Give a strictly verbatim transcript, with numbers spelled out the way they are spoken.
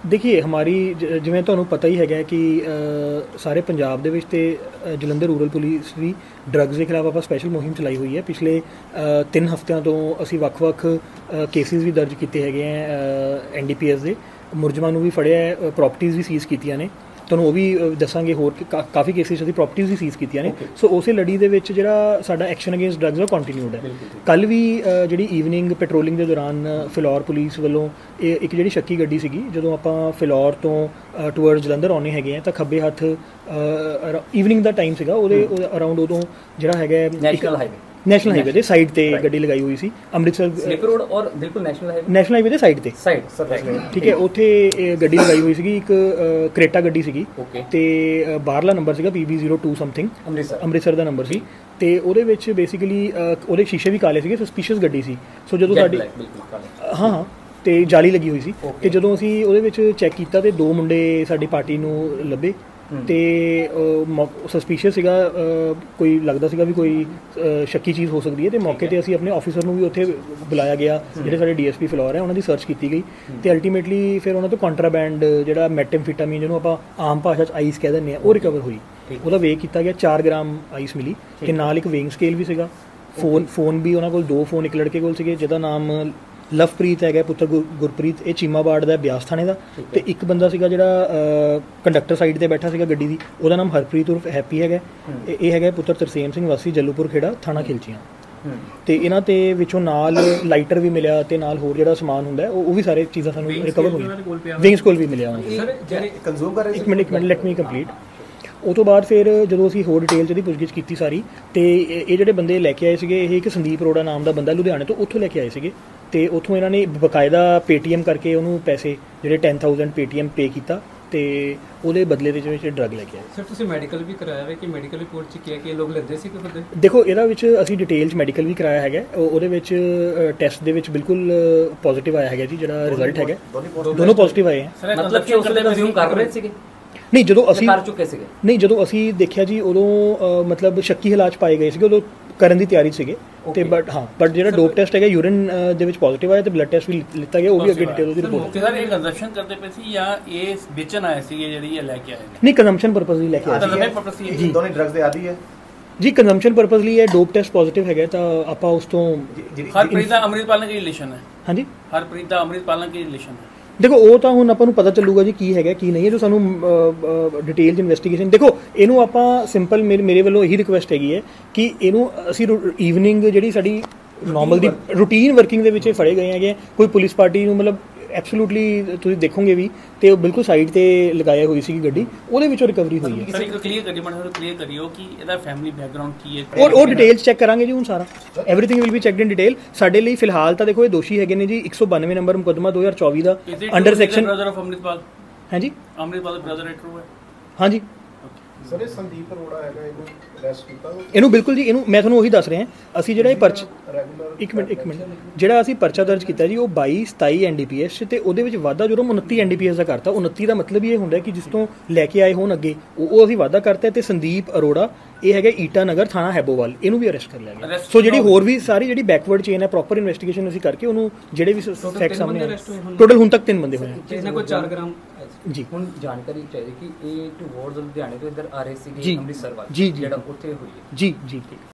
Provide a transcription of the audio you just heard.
देखिए हमारी जिवें तुहानूं पता ही हैगा कि सारे पंजाब दे विच ते जलंधर रूरल पुलिस भी ड्रग्स के खिलाफ आप स्पैशल मुहिम चलाई हुई है। पिछले तीन हफ्तिਆਂ ਤੋਂ ਅਸੀਂ ਵੱਖ-ਵੱਖ केसिस भी दर्ज किए हैगे हैं एन डी पी एस के मुलजमां नूं भी फड़िया है, प्रॉपर्टीज़ भी सीज़ कीतियां ने। ਤੁਹਾਨੂੰ ਉਹ ਵੀ ਦੱਸਾਂਗੇ ਹੋਰ ਕਾ ਕਾਫੀ ਕੇਸਿਸ ਦੀ ਪ੍ਰੋਪਰਟੀਜ਼ ਵੀ ਸੀਜ਼ ਕੀਤੀਆਂ ਨੇ। ਸੋ ਉਸੇ ਲੜੀ ਦੇ ਵਿੱਚ ਜਿਹੜਾ ਸਾਡਾ ਐਕਸ਼ਨ ਅਗੇਂਸਟ ਡਰੱਗਸ ਉਹ ਕੰਟੀਨਿਊਡ ਹੈ। ਕੱਲ੍ਹ ਵੀ ਜਿਹੜੀ ਈਵਨਿੰਗ ਪੈਟਰੋਲਿੰਗ ਦੇ ਦੌਰਾਨ ਫਿਲੌਰ ਪੁਲਿਸ ਵੱਲੋਂ ਇਹ ਇੱਕ ਜਿਹੜੀ ਸ਼ੱਕੀ ਗੱਡੀ ਸੀਗੀ, ਜਦੋਂ ਆਪਾਂ ਫਿਲੌਰ ਤੋਂ ਟੂਵਰਡ ਜਲੰਧਰ ਆਉਂਦੇ ਹੈਗੇ ਆ ਤਾਂ ਖੱਬੇ ਹੱਥ ਈਵਨਿੰਗ ਦਾ ਟਾਈਮ ਸੀਗਾ, ਉਹਦੇ ਅਰਾਊਂਡ ਉਦੋਂ ਜਿਹੜਾ ਹੈਗਾ ਨੈਸ਼ਨਲ ਹਾਈਵੇ ਨੈਸ਼ਨਲ ਹਾਈਵੇ ਦੇ ਸਾਈਡ ਤੇ ਗੱਡੀ ਲਗਾਈ ਹੋਈ ਸੀ ਅੰਮ੍ਰਿਤਸਰ ਸਲਿਪ ਰੋਡ ਔਰ ਬਿਲਕੁਲ ਨੈਸ਼ਨਲ ਹਾਈਵੇ ਨੈਸ਼ਨਲ ਹਾਈਵੇ ਦੇ ਸਾਈਡ ਤੇ ਸਾਈਡ ਠੀਕ ਹੈ। ਉੱਥੇ ਗੱਡੀ ਲਗਾਈ ਹੋਈ ਸੀਗੀ, ਇੱਕ ਕਰੇਟਾ ਗੱਡੀ ਸੀਗੀ ਤੇ ਬਾਹਰਲਾ ਨੰਬਰ ਸੀਗਾ P B zero two something Amritsar Amritsar ਦਾ ਨੰਬਰ ਸੀ ਤੇ ਉਹਦੇ ਵਿੱਚ ਬੇਸਿਕਲੀ ਉਹਦੇ ਸ਼ੀਸ਼ੇ ਵੀ ਕਾਲੇ ਸੀਗੇ, ਸਸਪੀਸ਼ੀਅਸ ਗੱਡੀ ਸੀ। ਸੋ ਜਦੋਂ ਸਾਡੀ ਹਾਂ ਹਾਂ ਤੇ ਜਾਲੀ ਲੱਗੀ ਹੋਈ ਸੀ ਤੇ ਜਦੋਂ ਅਸੀਂ ਉਹਦੇ ਵਿੱਚ ਚੈੱਕ ਕੀਤਾ ਤੇ ਦੋ ਮੁੰਡੇ ਸਾਡੀ ਪਾਰਟੀ ਨੂੰ ਲੱਭੇ ਤੇ ਸਸਪੀਸ਼ੀਅਸ ਸੀਗਾ, ਕੋਈ ਲੱਗਦਾ ਸੀਗਾ ਵੀ ਕੋਈ ਸ਼ੱਕੀ ਚੀਜ਼ ਹੋ ਸਕਦੀ ਹੈ ਤੇ ਮੌਕੇ ਤੇ ਅਸੀਂ ਆਪਣੇ ਆਫੀਸਰ ਨੂੰ ਵੀ ਉੱਥੇ ਬੁਲਾਇਆ ਗਿਆ, ਜਿਹੜੇ ਸਾਡੇ ਡੀ ਐਸ ਪੀ ਫਿਲੌਰ ਹੈ ਉਹਨਾਂ ਦੀ ਸਰਚ ਕੀਤੀ ਗਈ ਤੇ ਅਲਟੀਮੇਟਲੀ ਫਿਰ ਉਹਨਾਂ ਤੋਂ ਕੰਟਰਾਬੈਂਡ ਜਿਹੜਾ ਮੈਟੈਮਫੀਟਾਮੀਨ ਜਿਹਨੂੰ ਆਪਾਂ ਆਮ ਭਾਸ਼ਾ 'ਚ ਆਈਸ ਕਹਿ ਦਿੰਦੇ ਹਾਂ ਉਹ ਰਿਕਵਰ ਹੋਈ। ਉਹਦਾ ਵੇਖ ਕੀਤਾ ਗਿਆ, ਚਾਰ ਗ੍ਰਾਮ ਆਈਸ ਮਿਲੀ ਤੇ ਨਾਲ ਇੱਕ ਵੇਇੰਗ ਸਕੇਲ ਵੀ ਸੀਗਾ। ਫੋਨ ਫੋਨ ਵੀ ਉਹਨਾਂ ਕੋਲ ਦੋ ਫੋਨ ਇੱਕ ਲੜਕੇ ਕੋਲ ਸੀਗੇ ਜਿਹਦਾ ਨਾਮ ਲਵਪ੍ਰੀਤ ਹੈਗਾ, ਪੁੱਤਰ ਗੁਰਪ੍ਰੀਤ, ਇਹ ਚੀਮਾਬਾੜ ਦਾ ਬਿਆਸ ਥਾਣੇ ਦਾ। ਤੇ ਇੱਕ ਬੰਦਾ ਸੀਗਾ ਜਿਹੜਾ ਕੰਡਕਟਰ ਸਾਈਡ ਤੇ ਬੈਠਾ ਸੀਗਾ ਗੱਡੀ ਦੀ, ਉਹਦਾ ਨਾਮ ਹਰਪ੍ਰੀਤ ਉਰਫ ਹੈਪੀ ਹੈਗਾ। ਇਹ ਹੈਗਾ ਪੁੱਤਰ ਤਰਸੇਮ ਸਿੰਘ ਵਾਸੀ ਜੱਲੂਪੁਰ ਖੇੜਾ ਥਾਣਾ ਖਿਲਚੀਆਂ। ਤੇ ਇਹਨਾਂ ਤੇ ਵਿੱਚੋਂ ਨਾਲ ਲਾਈਟਰ ਵੀ ਮਿਲਿਆ ਤੇ ਨਾਲ ਹੋਰ ਜਿਹੜਾ ਸਮਾਨ ਹੁੰਦਾ ਉਹ ਵੀ ਸਾਰੇ ਚੀਜ਼ਾਂ ਸਾਨੂੰ ਰਿਕਵਰ ਹੋਈਆਂ। ਵਿੰਗਸ ਕੋਲ ਵੀ ਮਿਲਿਆ। ਇੱਕ ਮਿੰਟ ਇੱਕ ਮਿੰਟ ਲੈਟ ਮੀ ਕੰਪਲੀਟ। ਉਹ ਤੋਂ ਬਾਅਦ ਫਿਰ ਜਦੋਂ ਅਸੀਂ ਹੋਰ ਡਿਟੇਲ 'ਚ ਇਹਦੀ ਪੁੱਛਗਿੱਛ ਕੀਤੀ ਸਾਰੀ ਤੇ ਇਹ ਜਿਹੜੇ ਬੰਦੇ ਲੈ ਕੇ ਆਏ ਸੀਗੇ, ਇਹ ਇੱਕ ਸੰਦੀਪ ਅਰੋੜਾ ਨਾਮ ਦਾ ਬੰਦਾ ਲੁਧਿਆਣੇ ਤੋਂ ਉੱਥੋਂ ਲੈ ਕੇ ਆਏ ਸੀਗੇ ਤੇ ਉੱਥੋਂ ਇਹਨਾਂ ਨੇ ਬਕਾਇਦਾ ਪੇਟੀਐਮ ਕਰਕੇ ਉਹਨੂੰ ਪੈਸੇ ਜਿਹੜੇ ਟੈਨ ਥਾਊਜ਼ੈਂਡ ਪੇਟੀਐਮ ਪੇ ਕੀਤਾ ਤੇ ਉਹਦੇ ਬਦਲੇ ਦੇ ਵਿੱਚ ਡਰੱਗ ਲੈ ਕੇ ਆਏ। ਸਰ ਤੁਸੀਂ ਮੈਡੀਕਲ ਵੀ ਕਰਾਇਆ ਹੈ ਕਿ ਮੈਡੀਕਲ ਰਿਪੋਰਟ 'ਚ ਕੀ ਹੈ ਕਿ ਇਹ ਲੋਕ ਲੈਂਦੇ ਸੀ ਕਿ ਬੰਦੇ? ਦੇਖੋ ਇਹਦਾ ਵਿੱਚ ਅਸੀਂ ਡਿਟੇਲ 'ਚ ਮੈਡੀਕਲ ਵੀ ਕਰਾਇਆ ਹੈਗਾ, ਉਹਦੇ ਵਿੱਚ ਟੈਸਟ ਦੇ ਵਿੱਚ ਬਿਲਕੁਲ ਪੋਜ਼ਿਟਿਵ ਆਇਆ ਹੈਗਾ ਜੀ, ਜਿਹੜਾ ਰਿਜ਼ਲਟ ਹੈਗਾ ਦੋਨੋਂ ਪੋਜ਼ਿਟਿਵ ਆਏ ਹੈ। ਮਤਲਬ ਕਿ ਉਸ ਵੇਲੇ ਰਿਜ਼ਿਊਮ ਕਰ ਰਹੇ ਸੀਗੇ? ਨਹੀਂ, ਜਦੋਂ ਅਸੀਂ ਕਰ ਚੁੱਕੇ ਸੀਗੇ ਨਹੀਂ ਜਦੋਂ ਅਸੀਂ ਦੇਖਿਆ ਜੀ ਉਦੋਂ ਮਤਲਬ ਸ਼ੱਕੀ ਹਾਲਾਤ ਪਾਏ ਗਏ ਸੀਗੇ, ਉਦੋਂ ਕਰਨ ਦੀ ਤਿਆਰੀ ਸੀਗੇ ਤੇ ਬਟ ਹਾਂ ਬਟ ਜਿਹੜਾ ਡੋਪ ਟੈਸਟ ਹੈਗਾ ਯੂਰਿਨ ਦੇ ਵਿੱਚ ਪੋਜ਼ਿਟਿਵ ਆਇਆ ਤੇ ਬਲੱਡ ਟੈਸਟ ਵੀ ਲਿੱਤਾ ਗਿਆ, ਉਹ ਵੀ ਅੱਗੇ ਡਿਟੇਲ ਉਹਦੀ ਰਿਪੋਰਟ। ਸਰ ਇਹ ਕੰਜ਼ੰਪਸ਼ਨ ਕਰਦੇ ਪਏ ਸੀ ਜਾਂ ਇਹ ਵੇਚਣ ਆਏ ਸੀਗੇ ਜਿਹੜੀ ਇਹ ਲੈ ਕੇ ਆਏ ਨੇ? ਨਹੀਂ, ਕੰਜ਼ੰਪਸ਼ਨ ਪਰਪਸ ਲਈ ਲੈ ਕੇ ਆਏ ਸੀ ਜੀ। ਦੋਨੇ ਡਰੱਗਸ ਦੇ ਆਦੀ ਹੈ ਜੀ। ਕੰਜ਼ੰਪਸ਼ਨ ਪਰਪਸ ਲਈ ਹੈ, ਡੋਪ ਟੈਸਟ ਪੋਜ਼ਿਟਿਵ ਹੈਗਾ ਤਾਂ ਆਪਾਂ ਉਸ ਤੋਂ ਹਰਪ੍ਰੀਤ ਦਾ ਅੰਮ੍ਰਿਤਪਾਲ ਨਾਲ ਕੀ ਰਿਲੇਸ਼ਨ ਹੈ? ਹਾਂਜੀ, ਹਰਪ੍ਰੀਤ ਦਾ ਅੰਮ੍ਰਿਤਪਾਲ ਨਾਲ ਕੀ ਰਿਲੇਸ਼ਨ ਹੈ? ਦੇਖੋ ਉਹ ਤਾਂ ਹੁਣ ਆਪਾਂ ਨੂੰ ਪਤਾ ਚੱਲੂਗਾ ਜੀ ਕੀ ਹੈਗਾ ਕੀ ਨਹੀਂ ਹੈ, ਜੋ ਸਾਨੂੰ ਡਿਟੇਲ 'ਚ ਇਨਵੈਸਟੀਗੇਸ਼ਨ। ਦੇਖੋ ਇਹਨੂੰ ਆਪਾਂ ਸਿੰਪਲ ਮੇਰੇ ਮੇਰੇ ਵੱਲੋਂ ਇਹੀ ਰਿਕੁਐਸਟ ਹੈਗੀ ਹੈ ਕਿ ਇਹਨੂੰ ਅਸੀਂ ਈਵਨਿੰਗ ਜਿਹੜੀ ਸਾਡੀ ਨੋਰਮਲ ਦੀ ਰੂਟੀਨ ਵਰਕਿੰਗ ਦੇ ਵਿੱਚ ਫੜੇ ਗਏ ਹੈਗੇ, ਕੋਈ ਪੁਲਿਸ ਪਾਰਟੀ ਨੂੰ ਮਤਲਬ ਐਬਸੋਲੂਟਲੀ ਤੁਸੀਂ ਦੇਖੋਗੇ ਵੀ ਤੇ ਉਹ ਬਿਲਕੁਲ ਸਾਈਡ ਤੇ ਲਗਾਇਆ ਹੋਈ ਸੀਗੀ ਗੱਡੀ, ਉਹਦੇ ਵਿੱਚੋਂ ਰਿਕਵਰੀ ਹੋਈ ਹੈ। ਸਰ ਇੱਕ ਕਲੀਅਰ ਕਰੀ ਮੈਨੂੰ ਕਲੀਅਰ ਕਰਿਓ ਕਿ ਇਹਦਾ ਫੈਮਿਲੀ ਬੈਕਗ੍ਰਾਉਂਡ ਕੀ ਹੈ? ਔਰ ਉਹ ਡਿਟੇਲਸ ਚੈੱਕ ਕਰਾਂਗੇ ਜੀ ਹੁਣ ਸਾਰਾ, everything will be checked in detail. ਸਾਡੇ ਲਈ ਫਿਲਹਾਲ ਤਾਂ ਦੇਖੋ ਇਹ ਦੋਸ਼ੀ ਹੈਗੇ ਨੇ ਜੀ ਇੱਕ ਸੌ ਬਾਨਵੇਂ ਨੰਬਰ ਮੁਕੱਦਮਾ ਦੋ ਹਜ਼ਾਰ ਚੌਵੀ ਦਾ under section. Brother of Amritpal ਹੈ ਜੀ, ਅੰਮ੍ਰਿਤਪਾਲ ਬ੍ਰਦਰ ਹੈ, ਟਰੂ ਹੈ? ਹਾਂਜੀ ਸਰ ਇਹ ਸੰਦੀਪ ਅਰੋੜਾ ਹੈਗਾ, ਇਹਨੂੰ ਅਰੈਸਟ ਕੀਤਾ ਇਹਨੂੰ ਬਿਲਕੁਲ ਜੀ। ਇਹਨੂੰ ਮੈਂ ਤੁਹਾਨੂੰ ਉਹੀ ਦੱਸ ਰਿਹਾ, ਅਸੀਂ ਜਿਹੜਾ ਇਹ ਪਰਚ ਇੱਕ ਮਿੰਟ ਇੱਕ ਮਿੰਟ ਜਿਹੜਾ ਅਸੀਂ ਪਰਚਾ ਦਰਜ ਕੀਤਾ ਜੀ ਉਹ ਬਾਈ ਸਤਾਈ ਐਨ ਡੀ ਪੀ ਐਸ ਤੇ ਉਹਦੇ ਵਿੱਚ ਵਾਧਾ ਜਦੋਂ ਉਨੱਤੀ ਐਨ ਡੀ ਪੀ ਐਸ ਦਾ ਕਰਤਾ। ਉਨੱਤੀ ਦਾ ਮਤਲਬ ਇਹ ਹੁੰਦਾ ਕਿ ਜਿਸ ਤੋਂ ਲੈ ਕੇ ਆਏ ਹੋਣ ਅੱਗੇ ਉਹ ਅਸੀਂ ਵਾਧਾ ਕਰਤਾ ਤੇ ਸੰਦੀਪ ਅਰੋੜਾ ਇਹ ਹੈਗਾ ਈਟਾ ਨਗਰ ਥਾਣਾ ਹੈਬੋਵਾਲ, ਇਹਨੂੰ ਵੀ ਅਰੈਸਟ ਕਰ ਲਿਆ ਗਿਆ। ਸੋ ਜਿਹੜੀ ਹੋਰ ਵੀ ਸਾਰੀ ਜਿਹੜੀ ਬੈਕਵਰਡ ਚੇਨ ਹੈ ਪ੍ਰੋਪਰ ਇਨਵੈਸਟੀਗੇਸ਼ਨ ਅਸੀਂ ਕਰਕੇ ਉਹਨੂੰ ਜਿਹੜੇ ਵੀ ਫੈਕਟ ਸਾਹਮਣੇ ਆਏ, ਟੋਟਲ ਹੁਣ ਤੱਕ ਤਿੰਨ ਬੰਦੇ ਹੋਏ ਨੇ। ਇਹਨਾਂ ਕੋਲ ਚਾਰ ਗ੍ਰਾਮ ਜੀ। ਹੁਣ ਜਾਣਕਾਰੀ ਚਾਹੀਦੀ ਕਿ ਇਹ ਟੂ ਵਾਰਡਸ ਲੁਧਿਆਣੇ ਤੋਂ ਇੱਧਰ ਆ ਰਹੇ ਸੀਗੇ ਅੰਮ੍ਰਿਤਸਰ ਵੱਲ, ਜੀ ਜਿਹੜਾ ਉੱਥੇ ਹੋਈ ਹੈ। ਜੀ ਜੀ।